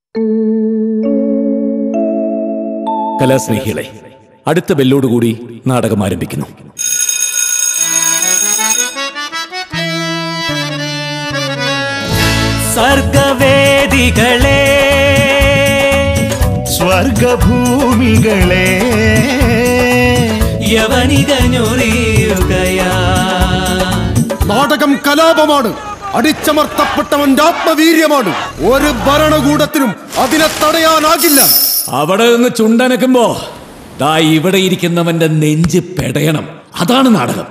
കലാസ്നേഹികളെ, അടുത്ത ബെല്ലോടുകൂടി നാടകം ആരംഭിക്കുന്നു. സർഗവേദികളെ, സ്വർഗഭൂമികളെ, യവനികഞ്ഞൊറിയുകയാ. നാടകം കലാപമാണ്, അടിച്ചമർത്തപ്പെട്ടവന്റെ ആത്മവീര്യമാണ്. ഒരു ഭരണകൂടത്തിനും അതിനെ തടയാനാകില്ല. അവിടെ നിന്ന് ചുണ്ടനക്കുമ്പോ ദാ ഇവിടെ ഇരിക്കുന്നവന്റെ നെഞ്ച് പെടയണം. അതാണ് നാടകം.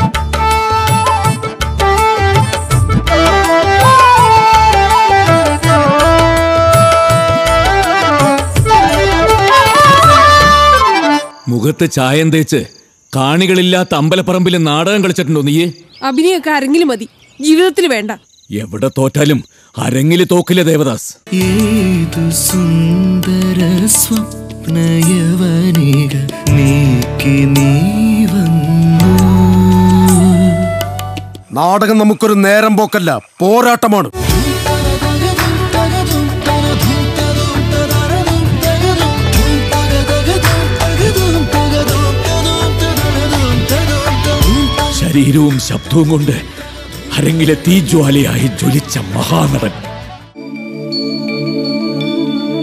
മുഖത്ത് ചായം തേച്ച് കാണികളില്ലാത്ത അമ്പലപ്പറമ്പിൽ നാടകം കളിച്ചിട്ടുണ്ടോ നീ? അഭിനയൊക്കെ അരങ്ങില് മതി, ജീവിതത്തിൽ വേണ്ട. എവിടെ തോറ്റാലും അരങ്ങില് തോക്കില്ല ദേവദാസ്. ഏതു സുന്ദര സ്വപ്നയവനിക നീക്കി നീ വന്നു. നാടകം നമുക്കൊരു നേരം പോക്കല്ല, പോരാട്ടമാണ്. ശരീരവും ശബ്ദവും കൊണ്ട് അരങ്ങിലെ തീജ്വാലയായി ജ്വലിച്ച മഹാനടൻ.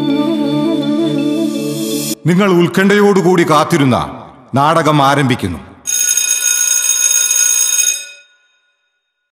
നിങ്ങൾ ഉത്കണ്ഠയോടുകൂടി കാത്തിരുന്ന നാടകം ആരംഭിക്കുന്നു.